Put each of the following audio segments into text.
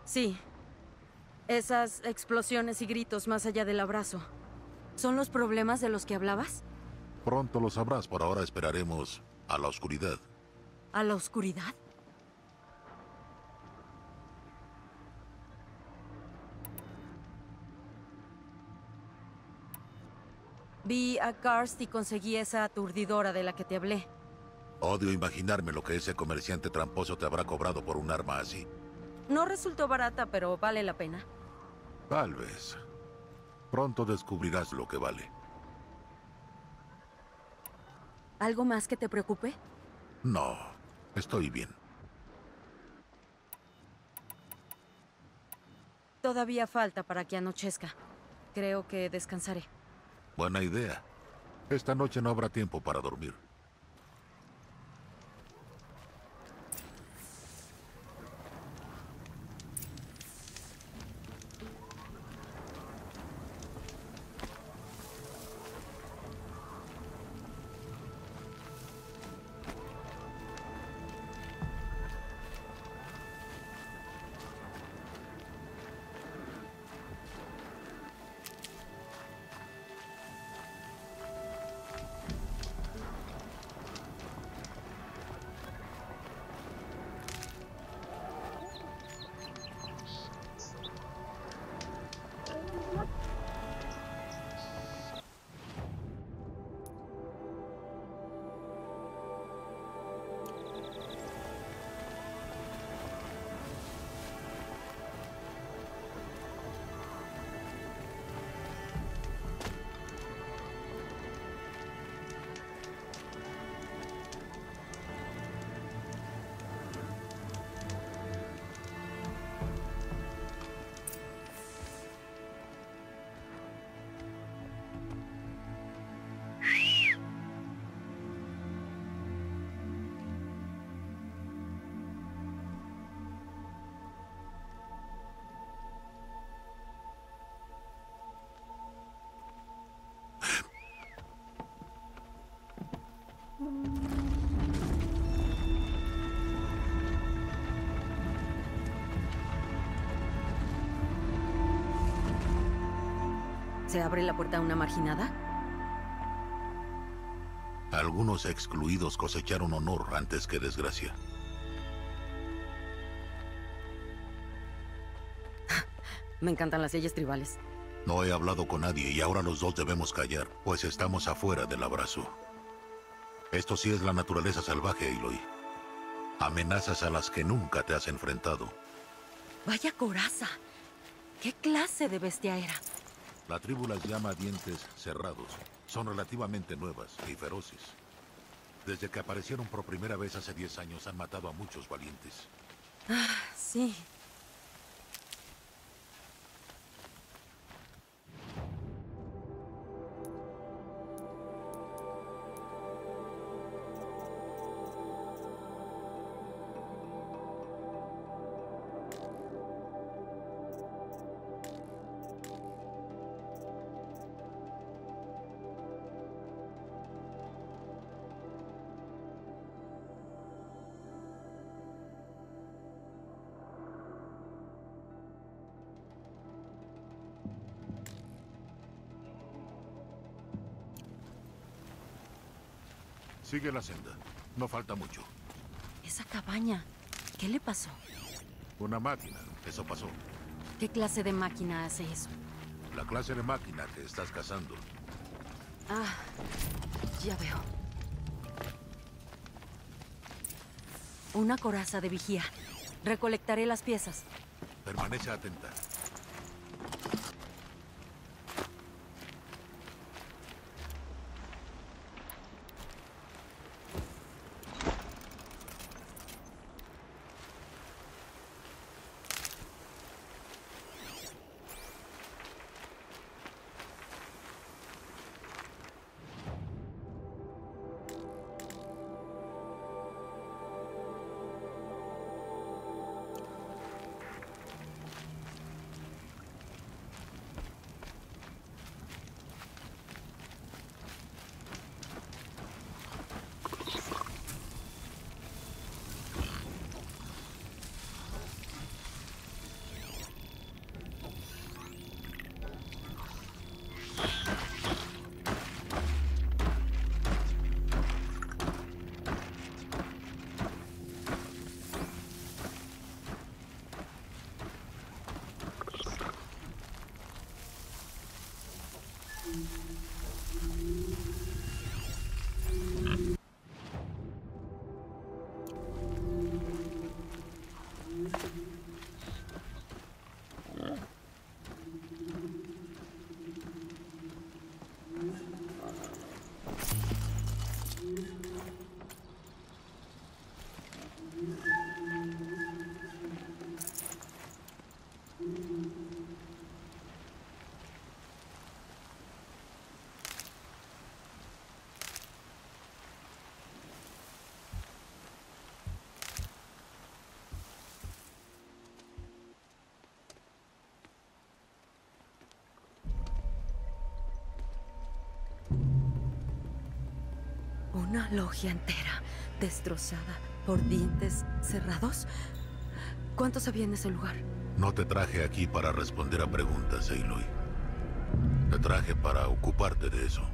Sí, esas explosiones y gritos más allá del abrazo. ¿Son los problemas de los que hablabas? Pronto lo sabrás, por ahora esperaremos a la oscuridad. ¿A la oscuridad? Vi a Karst y conseguí esa aturdidora de la que te hablé. Odio imaginarme lo que ese comerciante tramposo te habrá cobrado por un arma así. No resultó barata, pero vale la pena. Tal vez. Pronto descubrirás lo que vale. ¿Algo más que te preocupe? No, estoy bien. Todavía falta para que anochezca. Creo que descansaré. Buena idea. Esta noche no habrá tiempo para dormir. ¿Se abre la puerta a una marginada? Algunos excluidos cosecharon honor antes que desgracia. Me encantan las leyes tribales. No he hablado con nadie y ahora los dos debemos callar, pues estamos afuera del abrazo. Esto sí es la naturaleza salvaje, Aloy. Amenazas a las que nunca te has enfrentado. ¡Vaya coraza! ¿Qué clase de bestia era? La tribu las llama dientes cerrados. Son relativamente nuevas y feroces. Desde que aparecieron por primera vez hace 10 años han matado a muchos valientes. Sí. Sigue la senda. No falta mucho. Esa cabaña. ¿Qué le pasó? Una máquina. Eso pasó. ¿Qué clase de máquina hace eso? La clase de máquina que estás cazando. Ah, ya veo. Una coraza de vigía. Recolectaré las piezas. Permanece atenta. Una logia entera, destrozada por dientes cerrados. ¿Cuántos había en ese lugar? No te traje aquí para responder a preguntas, Aloy. Te traje para ocuparte de eso.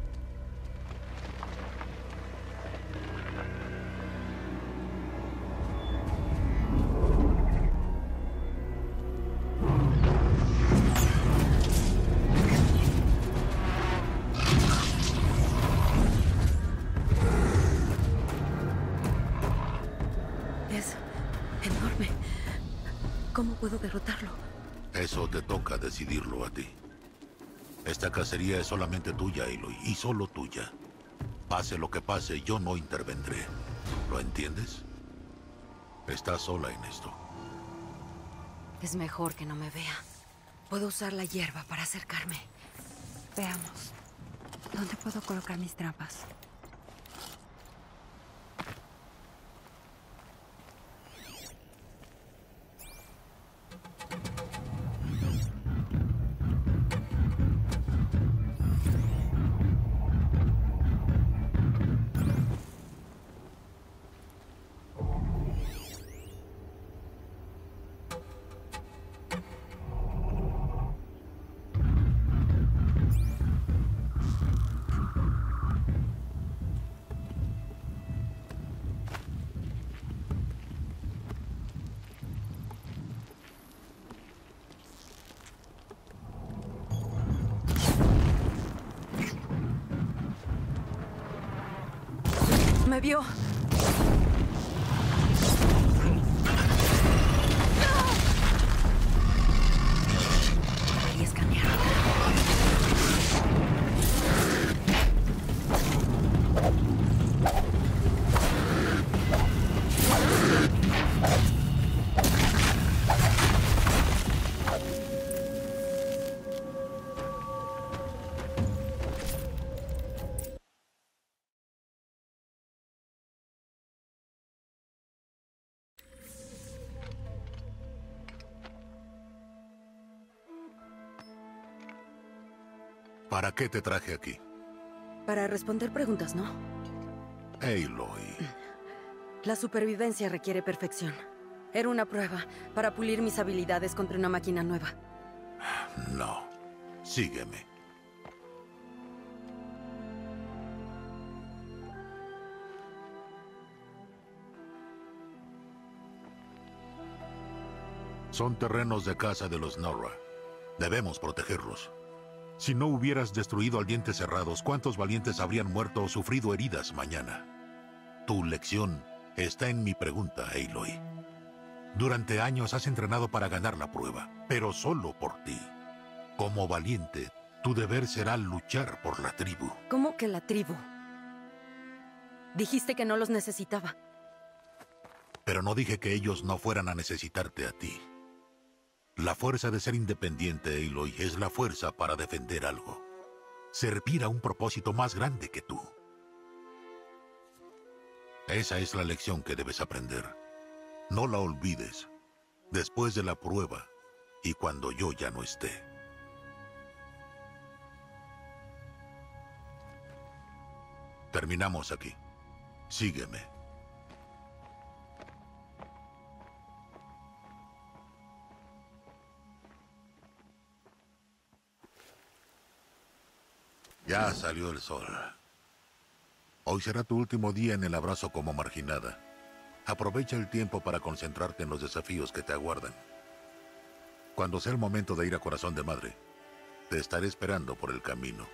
Es enorme. ¿Cómo puedo derrotarlo? Eso te toca decidirlo a ti. Esta cacería es solamente tuya, Aloy, y solo tuya. Pase lo que pase, yo no intervendré. ¿Lo entiendes? Estás sola en esto. Es mejor que no me vea. Puedo usar la hierba para acercarme. Veamos. ¿Dónde puedo colocar mis trampas? Me vio. Debería escanear. ¿Para qué te traje aquí? Para responder preguntas, ¿no? Aloy. La supervivencia requiere perfección. Era una prueba para pulir mis habilidades contra una máquina nueva. No. Sígueme. Son terrenos de caza de los Nora. Debemos protegerlos. Si no hubieras destruido al Dientes Cerrados, ¿cuántos valientes habrían muerto o sufrido heridas mañana? Tu lección está en mi pregunta, Aloy. Durante años has entrenado para ganar la prueba, pero solo por ti. Como valiente, tu deber será luchar por la tribu. ¿Cómo que la tribu? Dijiste que no los necesitaba. Pero no dije que ellos no fueran a necesitarte a ti. La fuerza de ser independiente, Aloy, es la fuerza para defender algo. Servir a un propósito más grande que tú. Esa es la lección que debes aprender. No la olvides. Después de la prueba y cuando yo ya no esté. Terminamos aquí. Sígueme. Ya salió el sol. Hoy será tu último día en el abrazo como marginada. Aprovecha el tiempo para concentrarte en los desafíos que te aguardan. Cuando sea el momento de ir a Corazón de Madre, te estaré esperando por el camino.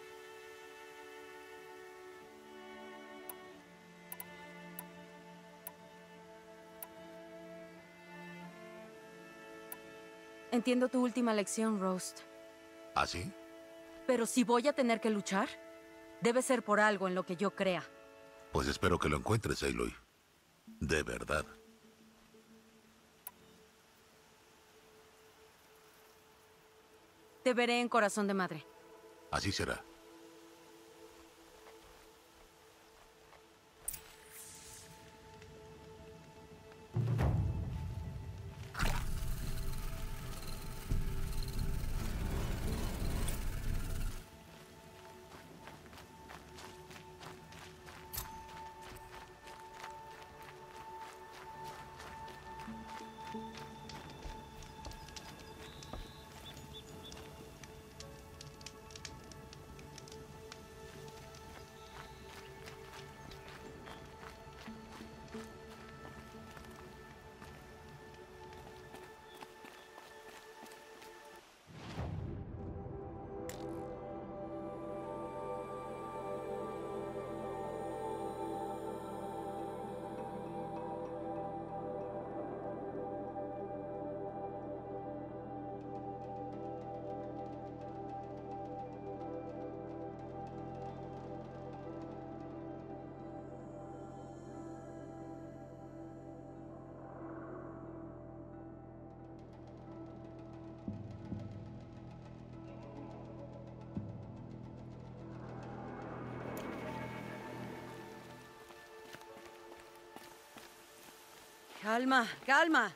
Entiendo tu última lección, Rost. ¿Ah, sí? Pero si voy a tener que luchar, debe ser por algo en lo que yo crea. Pues espero que lo encuentres, Aloy. De verdad. Te veré en Corazón de Madre. Así será. Calma, calma.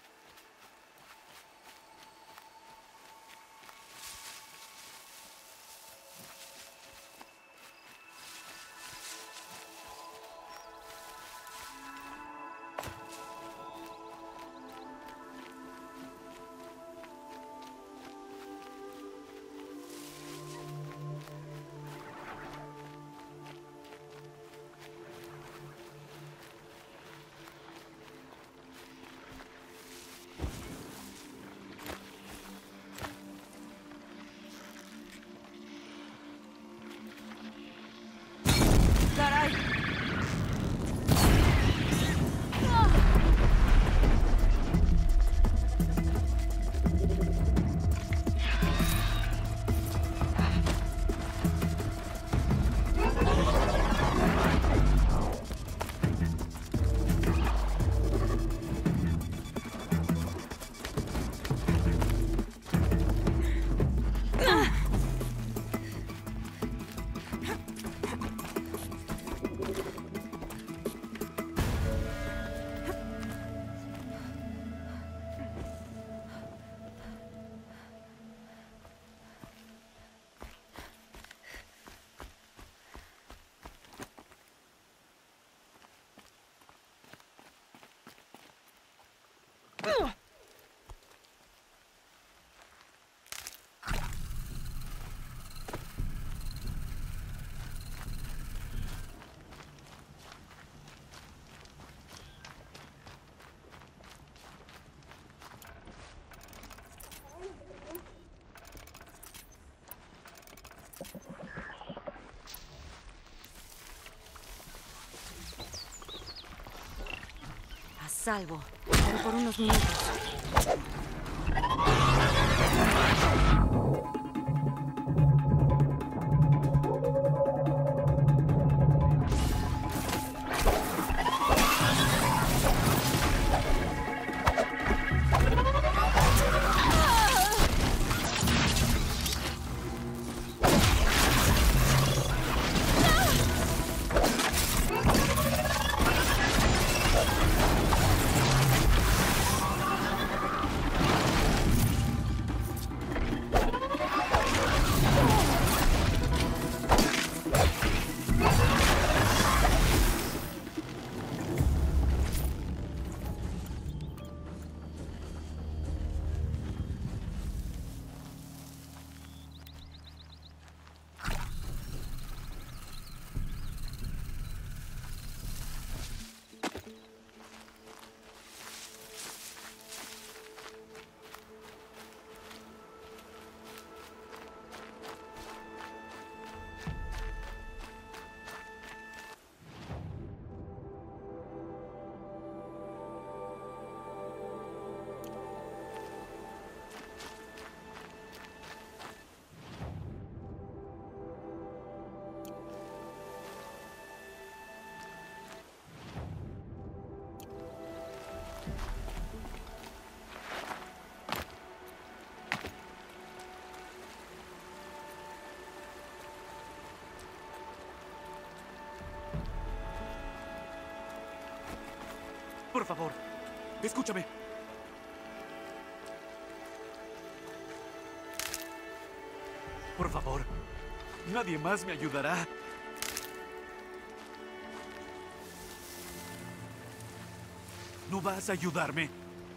¡Caray! A salvo, pero por unos minutos. Por favor, escúchame. Por favor, nadie más me ayudará. ¿No vas a ayudarme?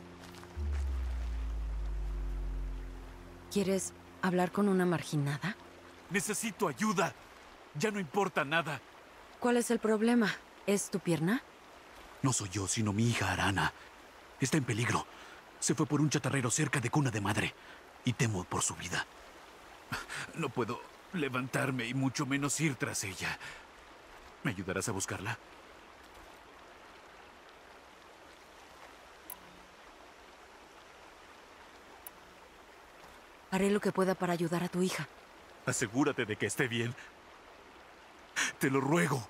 ¿Quieres hablar con una marginada? Necesito ayuda. Ya no importa nada. ¿Cuál es el problema? ¿Es tu pierna? No soy yo, sino mi hija Arana. Está en peligro. Se fue por un chatarrero cerca de Cuna de Madre. Y temo por su vida. No puedo levantarme y mucho menos ir tras ella. ¿Me ayudarás a buscarla? Haré lo que pueda para ayudar a tu hija. Asegúrate de que esté bien. Te lo ruego.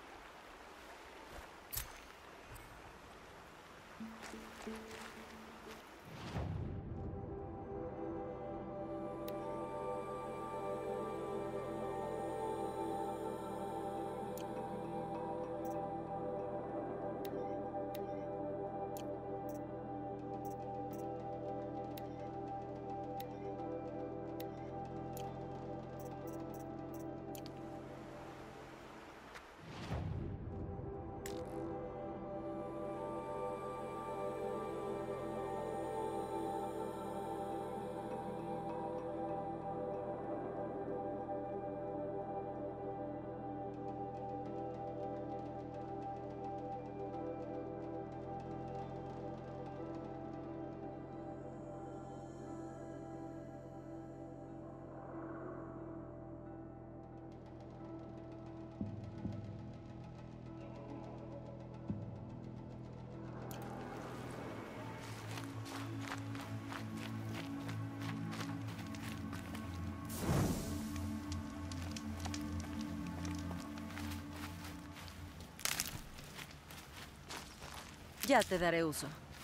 Ya te daré uso.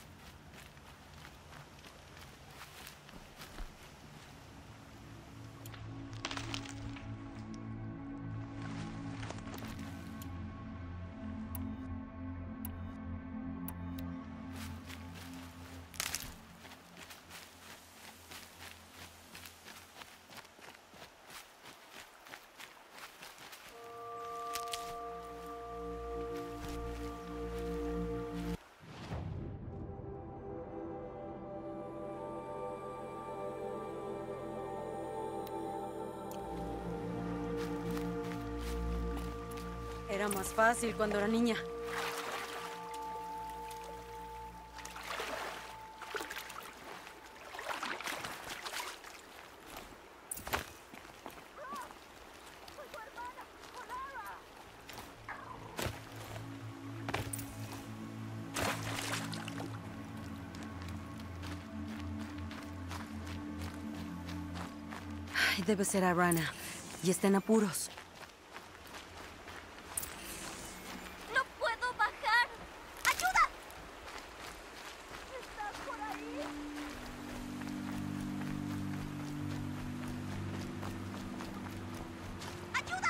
Era más fácil cuando era niña. Ay, debe ser Arana. Y está en apuros. ¡No puedo bajar! ¡Ayuda! ¿Estás por ahí? ¡Ayuda!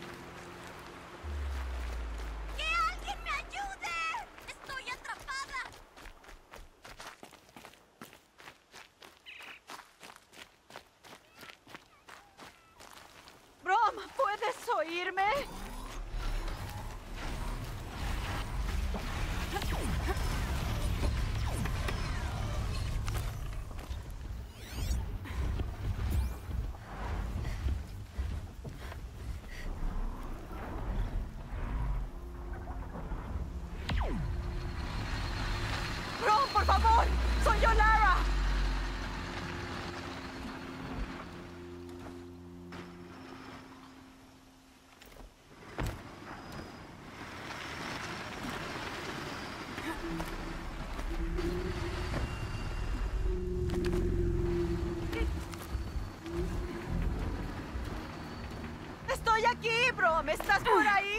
¡Que alguien me ayude! ¡Estoy atrapada! Brom, ¿puedes oírme? Brom, por favor, soy yo, Lara. Estoy aquí, Brom. ¿Estás por ahí?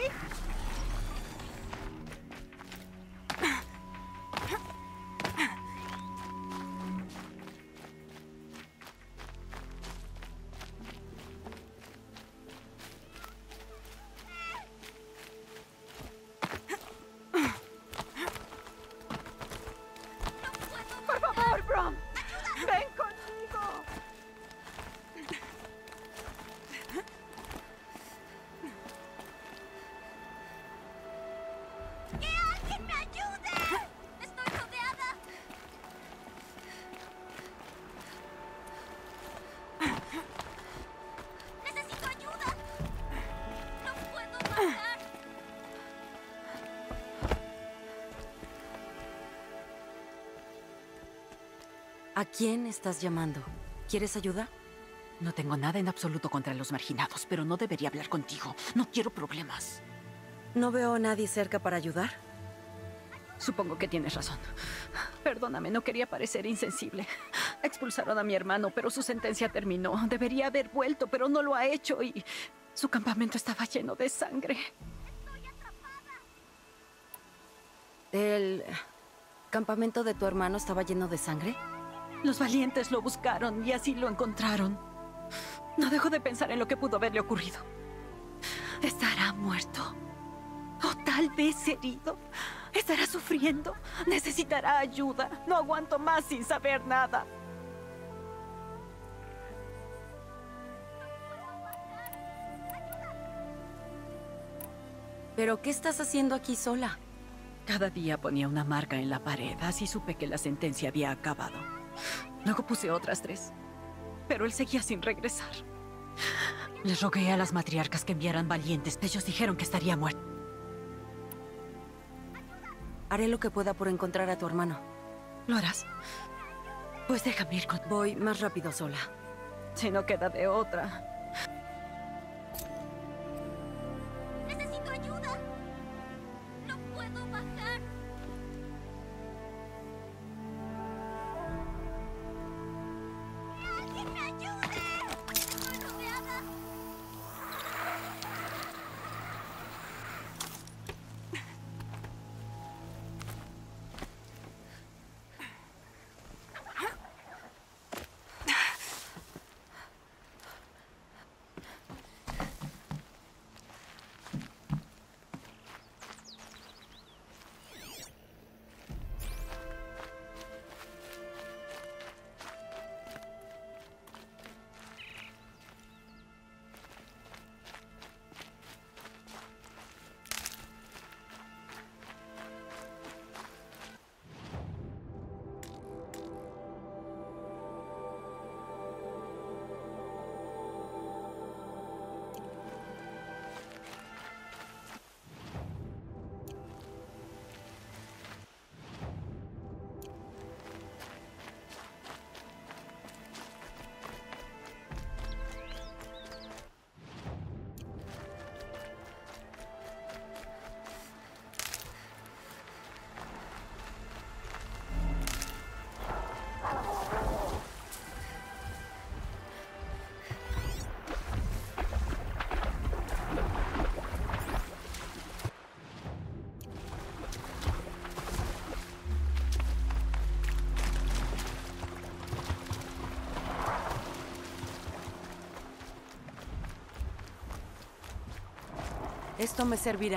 Por favor, Brom. Ven conmigo. ¡Que alguien me ayude! ¡Estoy rodeada! ¡Necesito ayuda! ¡No puedo bajar! ¿A quién estás llamando? ¿Quieres ayuda? No tengo nada en absoluto contra los marginados, pero no debería hablar contigo. No quiero problemas. No veo a nadie cerca para ayudar. Supongo que tienes razón. Perdóname, no quería parecer insensible. Expulsaron a mi hermano, pero su sentencia terminó. Debería haber vuelto, pero no lo ha hecho y su campamento estaba lleno de sangre. ¿El campamento de tu hermano estaba lleno de sangre? Los valientes lo buscaron y así lo encontraron. No dejo de pensar en lo que pudo haberle ocurrido. Estará muerto. O tal vez herido. Estará sufriendo. Necesitará ayuda. No aguanto más sin saber nada. ¿Pero qué estás haciendo aquí sola? Cada día ponía una marca en la pared. Así supe que la sentencia había acabado. Luego puse otras 3. Pero él seguía sin regresar. Les rogué a las matriarcas que enviaran valientes. Ellos dijeron que estaría muerto. Haré lo que pueda por encontrar a tu hermano. ¿Lo harás? Pues déjame ir con... Voy más rápido sola. Si no queda de otra. ¡Necesito ayuda! ¡No puedo bajar! ¡Que alguien me ayude! ¡Estoy rodeada! Esto me servirá.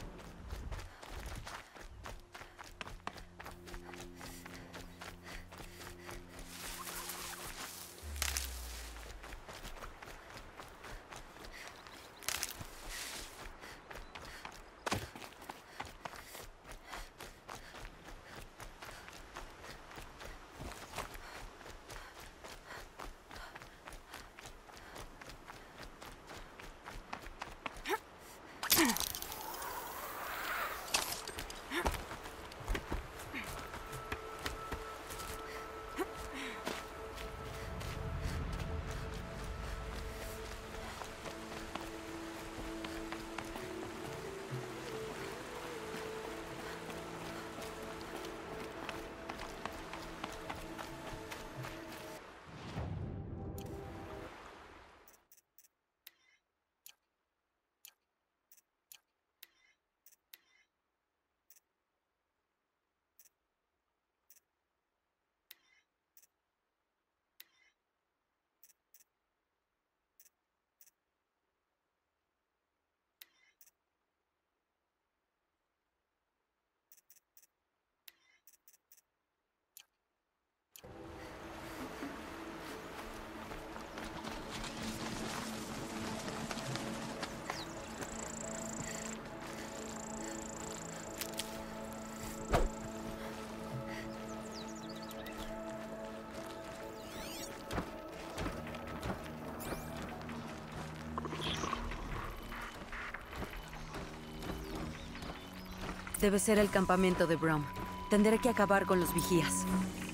Debe ser el campamento de Brom. Tendré que acabar con los vigías.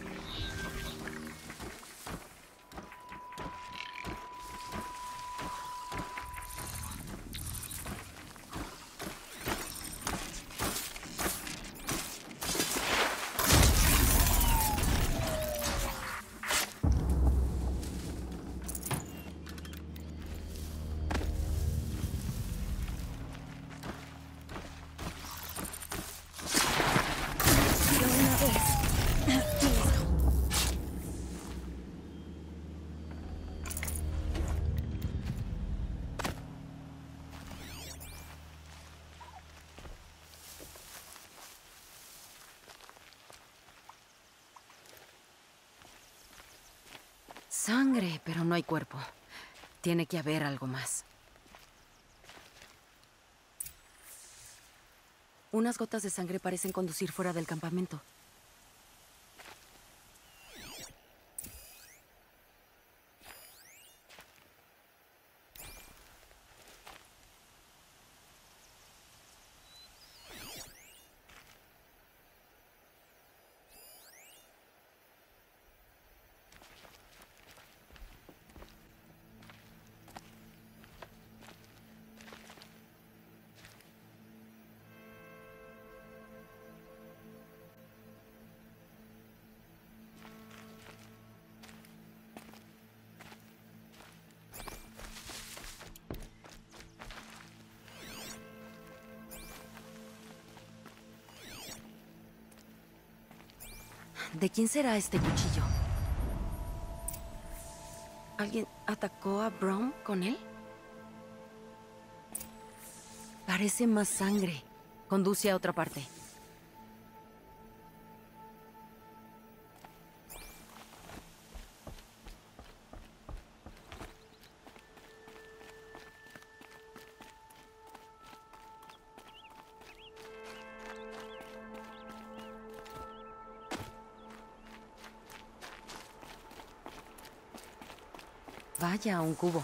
Sangre, pero no hay cuerpo. Tiene que haber algo más. Unas gotas de sangre parecen conducir fuera del campamento. ¿De quién será este cuchillo? ¿Alguien atacó a Brom con él? Parece más sangre. Conduce a otra parte. Vaya, un cubo.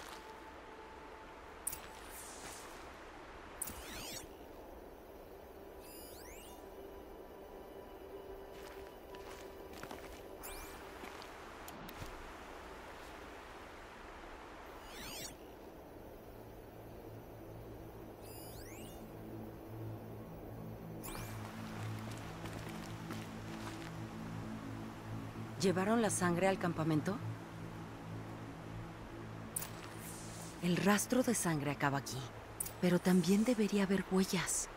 ¿Llevaron la sangre al campamento? El rastro de sangre acaba aquí, pero también debería haber huellas.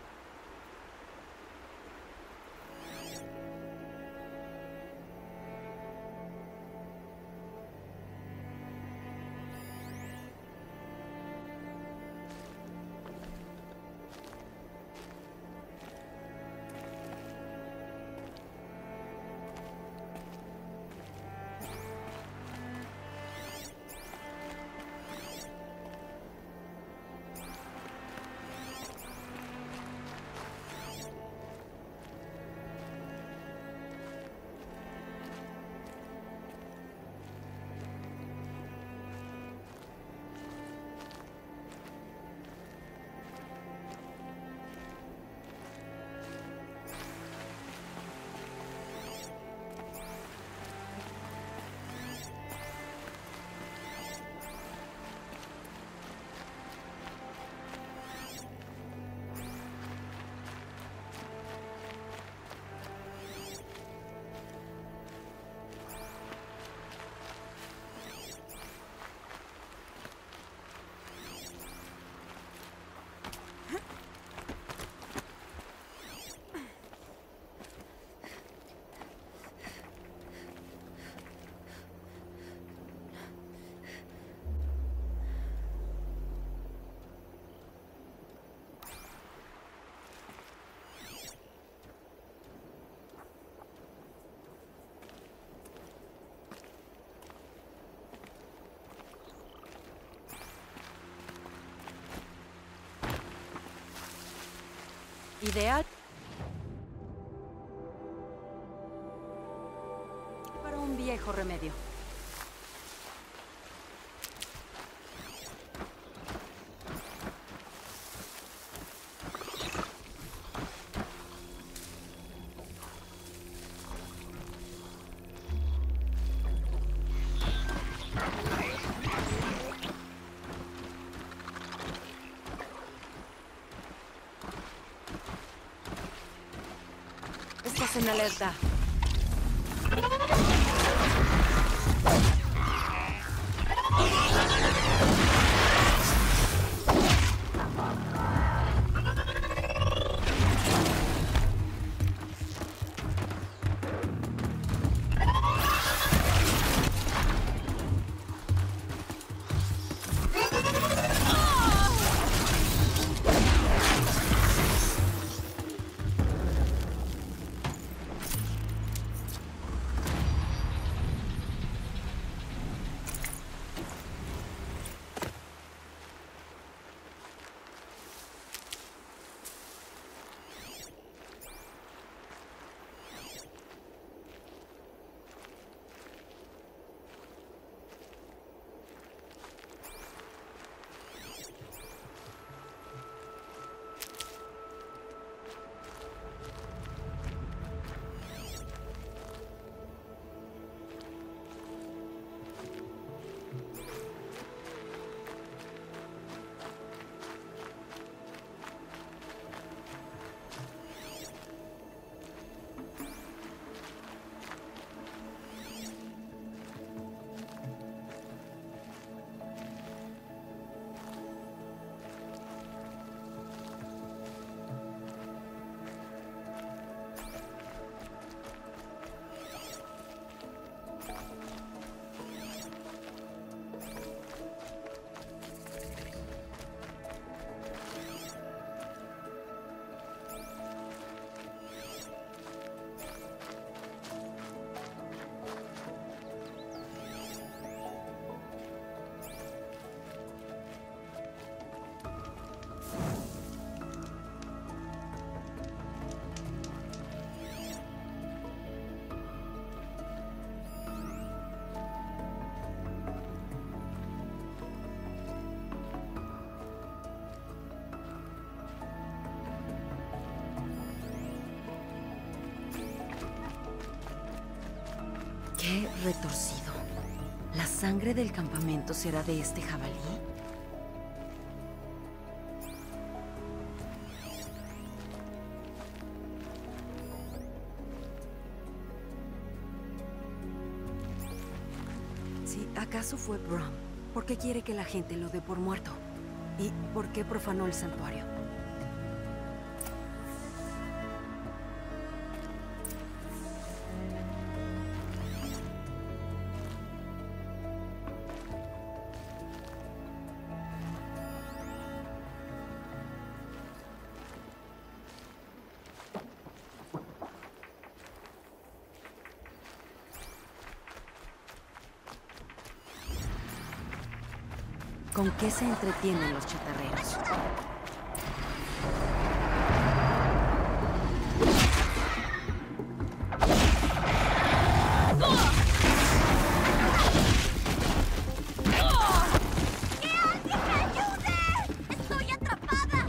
Ideal para un viejo remedio. Estás en alerta. Qué retorcido. ¿La sangre del campamento será de este jabalí? Si acaso fue Brom, ¿por qué quiere que la gente lo dé por muerto? ¿Y por qué profanó el santuario? ¿Con qué se entretienen los chatarreros? ¡Estoy atrapada!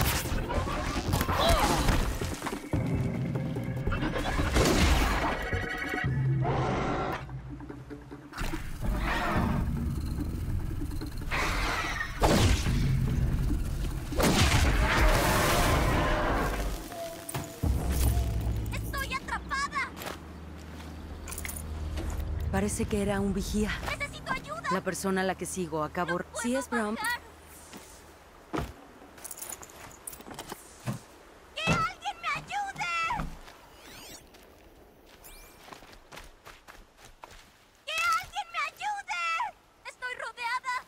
¡Estoy atrapada! Parece que era un vigía. ¡Necesito ayuda! La persona a la que sigo acabó... Sí es Brom. bajar. ¡Que alguien me ayude! ¡Que alguien me ayude! ¡Estoy rodeada!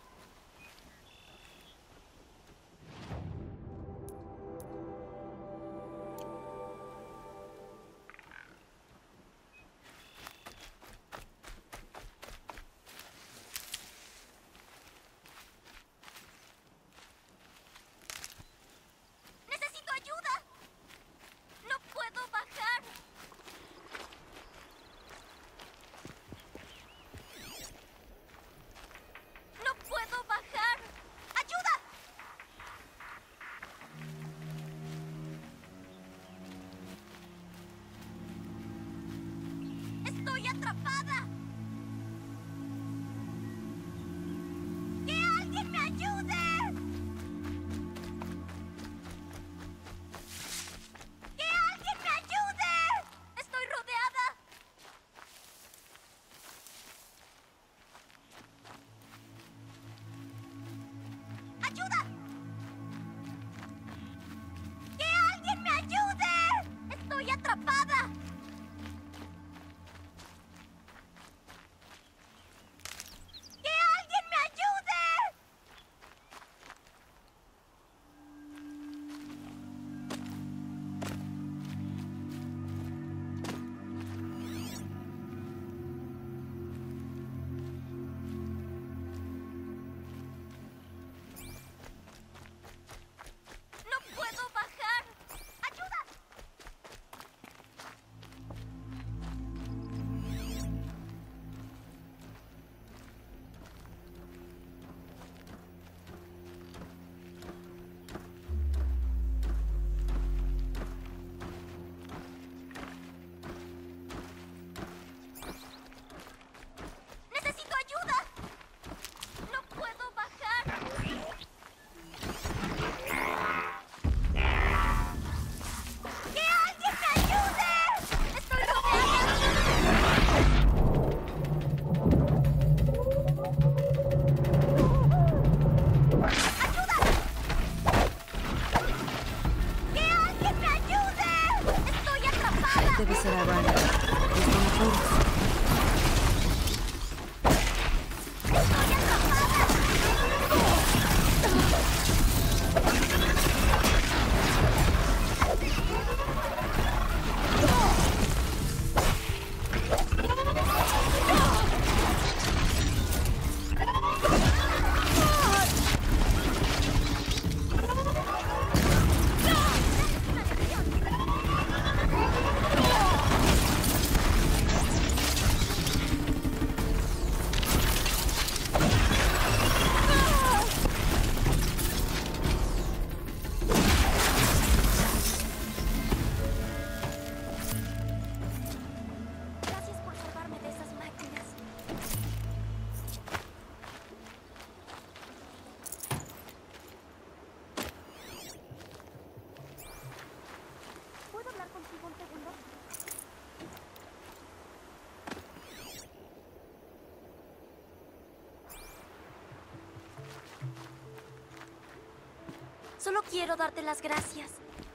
Solo quiero darte las gracias.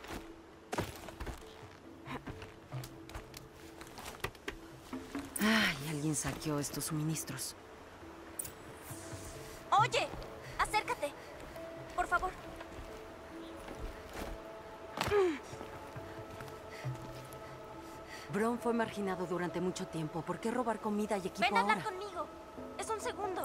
Ay, alguien saqueó estos suministros. Oye, acércate. Por favor. Bron fue marginado durante mucho tiempo. ¿Por qué robar comida y equipo Ven a ahora? hablar conmigo. Es un segundo.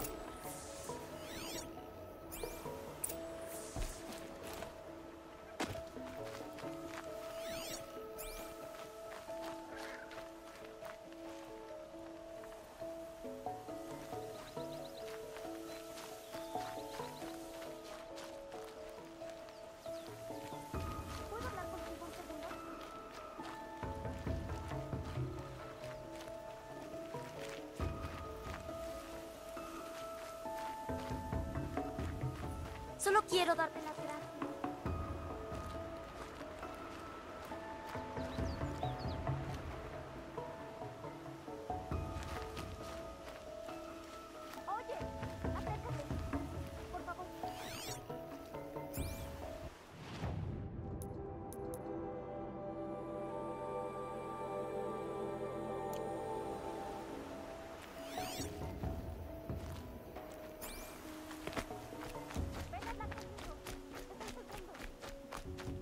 ¿Puedo hablar contigo un segundo? Solo quiero darte las gracias. Oye, acércate. Por favor. Ven a hablar conmigo. Es un segundo.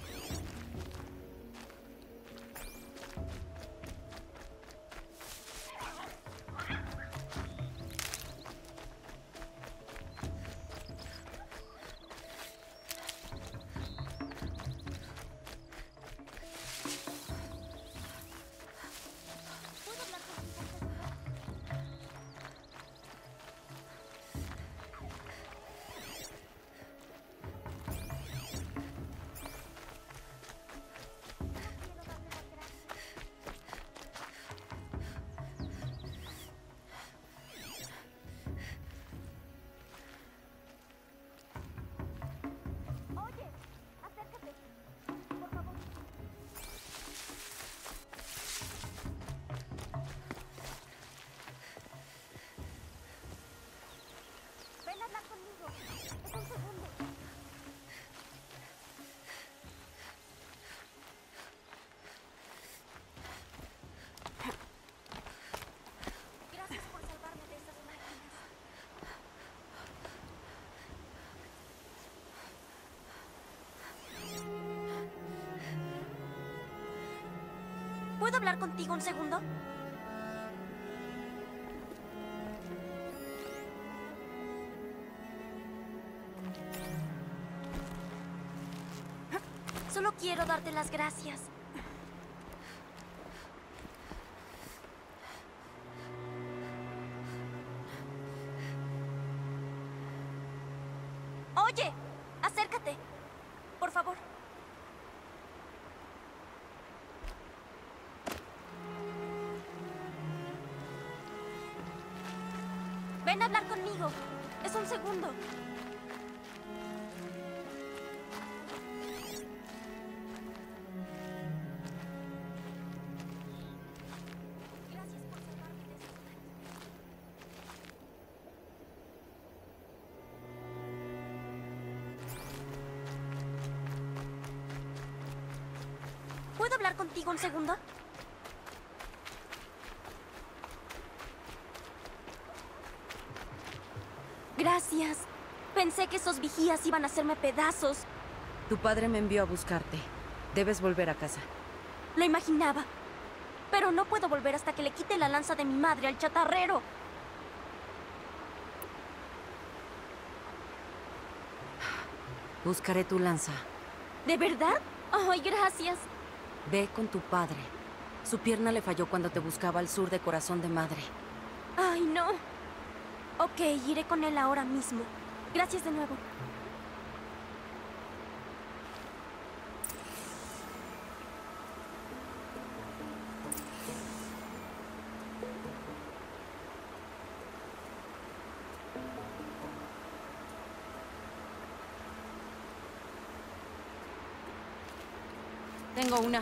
¿Puedo hablar contigo un segundo? Quiero darte las gracias. Oye, acércate. Por favor. Ven a hablar conmigo. Es un segundo. Gracias por salvarme de esas máquinas. ¿Puedo hablar contigo un segundo? Solo quiero darte las gracias. Oye, acércate. Por favor. Ven a hablar conmigo. Es un segundo. Gracias por salvarme de esas máquinas. ¿Puedo hablar contigo un segundo? Gracias. Pensé que esos vigías iban a hacerme pedazos. Tu padre me envió a buscarte. Debes volver a casa. Lo imaginaba. Pero no puedo volver hasta que le quite la lanza de mi madre al chatarrero. Buscaré tu lanza. ¿De verdad? Ay, gracias. Ve con tu padre. Su pierna le falló cuando te buscaba al sur de Corazón de Madre. Ay, no. Ok, iré con él ahora mismo. Gracias de nuevo. Tengo una.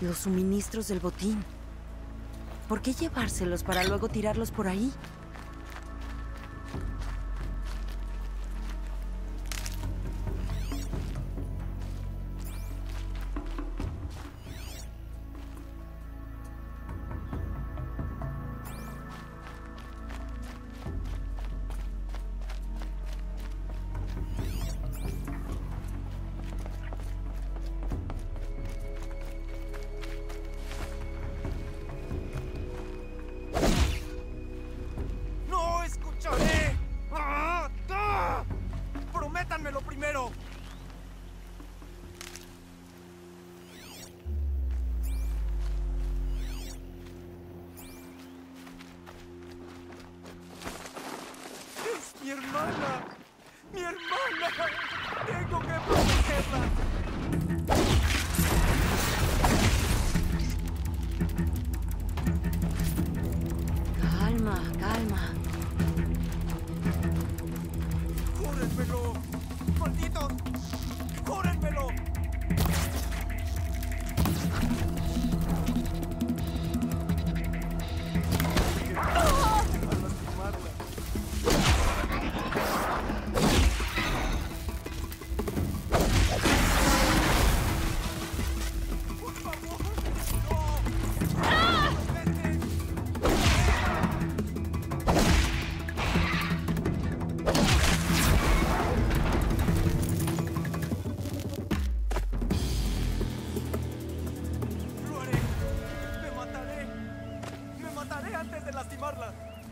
Los suministros del botín. ¿Por qué llevárselos para luego tirarlos por ahí? ¡No escucharé! ¡Ah! ¡Ah! ¡Prométanmelo primero! ¡Es mi hermana! ¡Mi hermana! ¡Tengo que protegerla! Calma, calma. ¡Júrenmelo! ¡Malditos! ¡Júrenmelo! ¡Por favor! ¡No! ¡Vete! ¡Lo haré! ¡Me mataré! ¡Me mataré antes de lastimarla!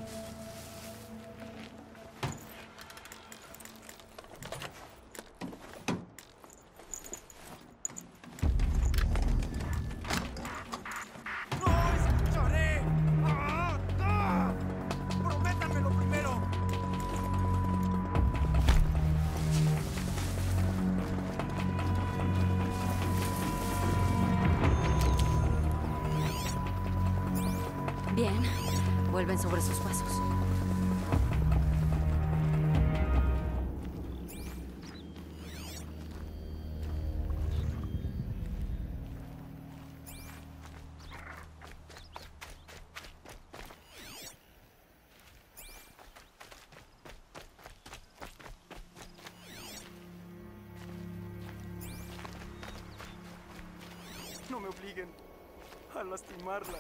¡No escucharé! ¡Ah! ¡Ah! ¡Prométanmelo primero! Bien. Vuelven sobre sus pasos. No me obliguen a lastimarla.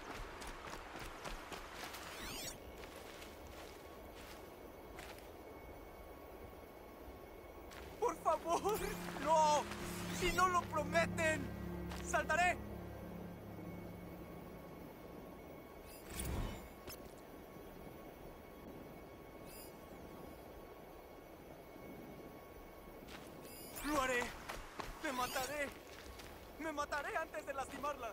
¡Por favor! ¡No! ¡Si no lo prometen! ¡Saltaré! ¡Lo haré! ¡Me mataré! ¡Me mataré antes de lastimarla!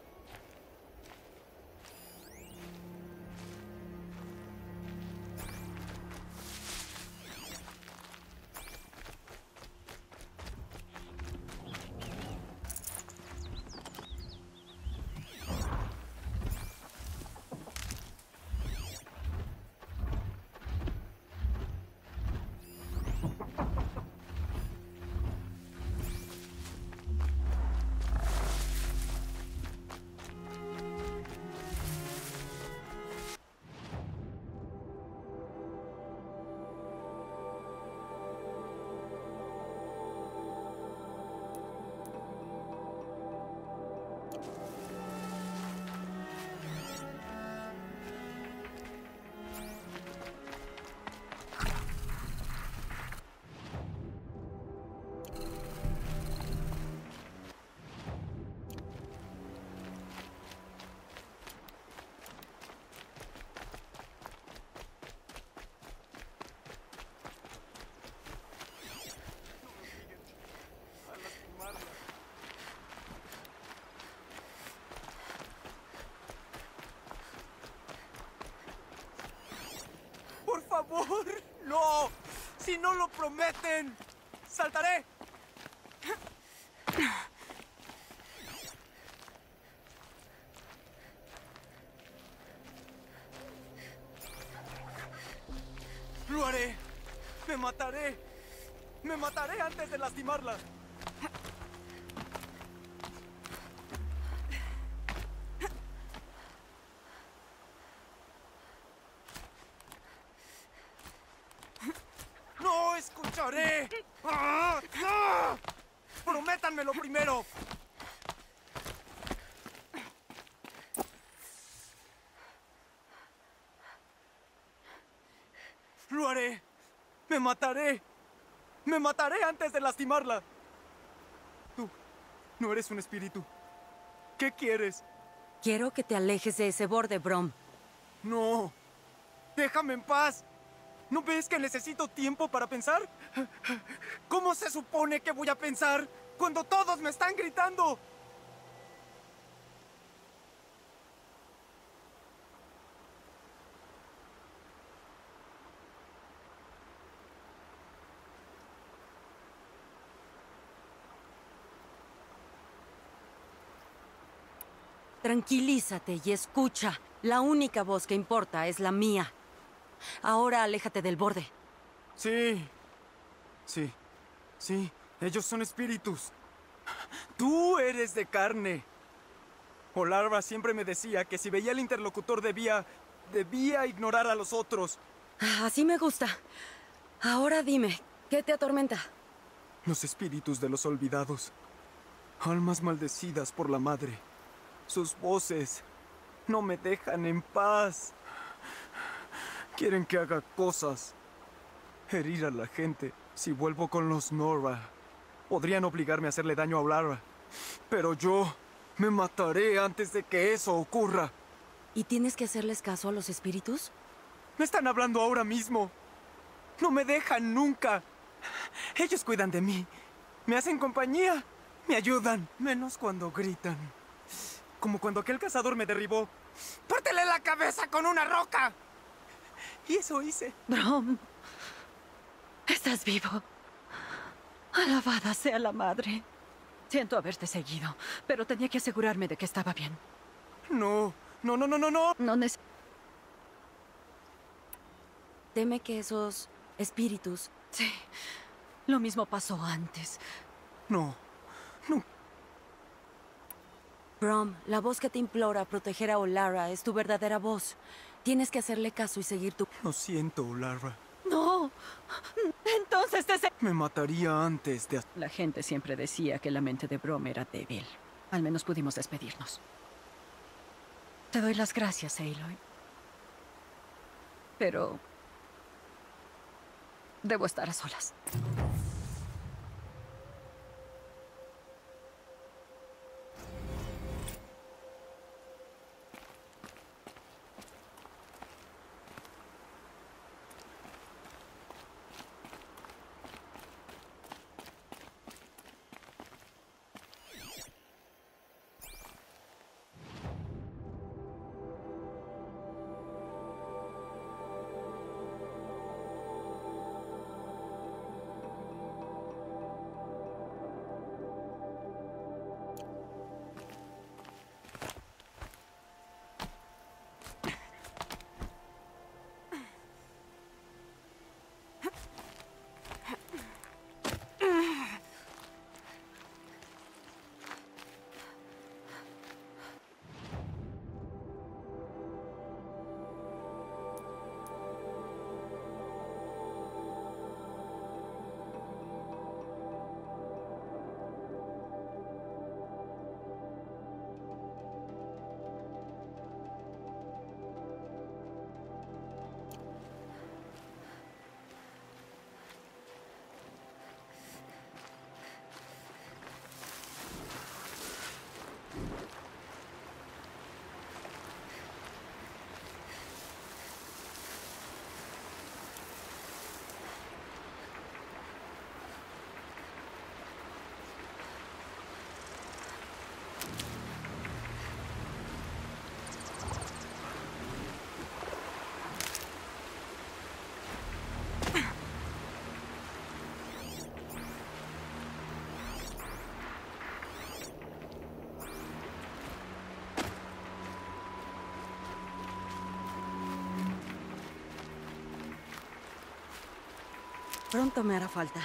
¡Por favor! ¡No! ¡Si no lo prometen! ¡Saltaré! ¡Lo haré! ¡Me mataré! ¡Me mataré antes de lastimarla! haré! ¡Ah! ¡No! ¡Prométanmelo primero! ¡Lo haré! ¡Me mataré! ¡Me mataré antes de lastimarla! Tú no eres un espíritu. ¿Qué quieres? Quiero que te alejes de ese borde, Brom. No. Déjame en paz. ¿No ves que necesito tiempo para pensar? ¿Cómo se supone que voy a pensar cuando todos me están gritando? Tranquilízate y escucha. La única voz que importa es la mía. Ahora aléjate del borde. Sí. Sí. Ellos son espíritus. Tú eres de carne. Olarva siempre me decía que si veía al interlocutor debía ignorar a los otros. Así me gusta. Ahora dime, ¿qué te atormenta? Los espíritus de los olvidados. Almas maldecidas por la madre. Sus voces no me dejan en paz. Quieren que haga cosas. Herir a la gente. Si vuelvo con los Nora, podrían obligarme a hacerle daño a Olara. Pero yo me mataré antes de que eso ocurra. ¿Y tienes que hacerles caso a los espíritus? Me están hablando ahora mismo. No me dejan nunca. Ellos cuidan de mí. Me hacen compañía. Me ayudan. Menos cuando gritan. Como cuando aquel cazador me derribó. ¡Pártele la cabeza con una roca! Y eso hice. Brom, estás vivo. Alabada sea la madre. Siento haberte seguido, pero tenía que asegurarme de que estaba bien. No. No Teme que esos espíritus... Sí, lo mismo pasó antes. No. Brom, la voz que te implora proteger a Olara es tu verdadera voz. Tienes que hacerle caso y seguir tu... Lo siento, Olara. No. Entonces Me mataría antes de... La gente siempre decía que la mente de Brom era débil. Al menos pudimos despedirnos. Te doy las gracias, Aloy. Pero... debo estar a solas. Pronto me hará falta.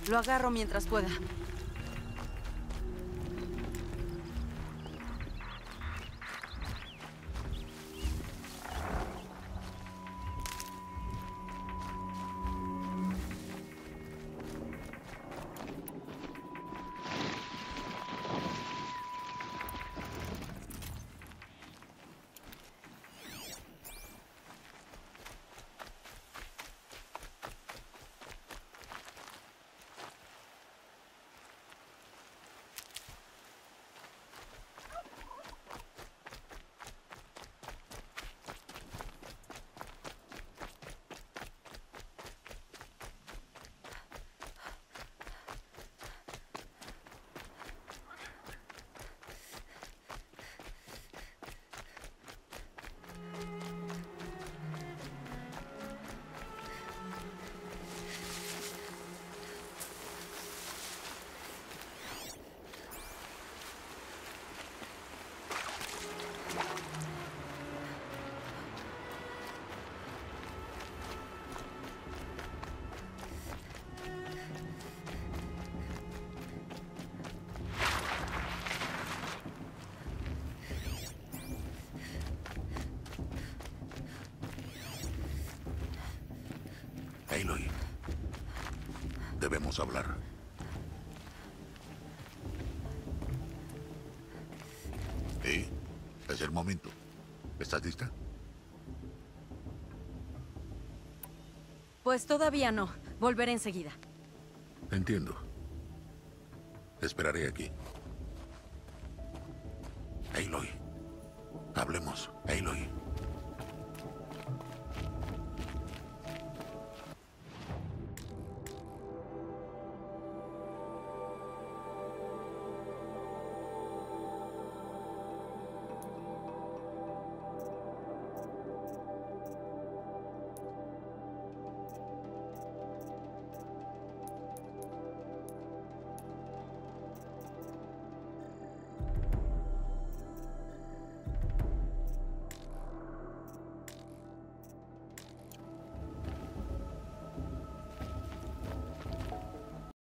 Lo agarro mientras pueda. Aloy, debemos hablar. ¿Sí? Es el momento. ¿Estás lista? Pues todavía no. Volveré enseguida. Entiendo. Esperaré aquí. Aloy. Hablemos, Aloy.